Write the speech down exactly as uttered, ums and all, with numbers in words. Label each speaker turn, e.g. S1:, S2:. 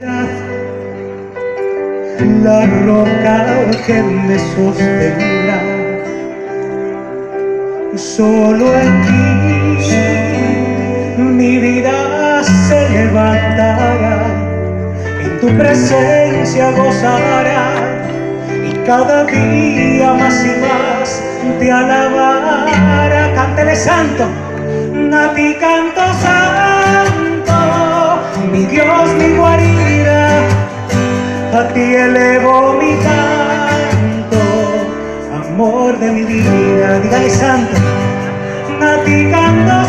S1: La roca que me sostendrá, solo en ti mi vida se levantará, en tu presencia gozará, y cada día más y más te alabará. Cántele santo, a ti canto santo, mi Dios, mi guarida, a ti elevo mi canto, amor de mi vida. Dígale santo, a ti canto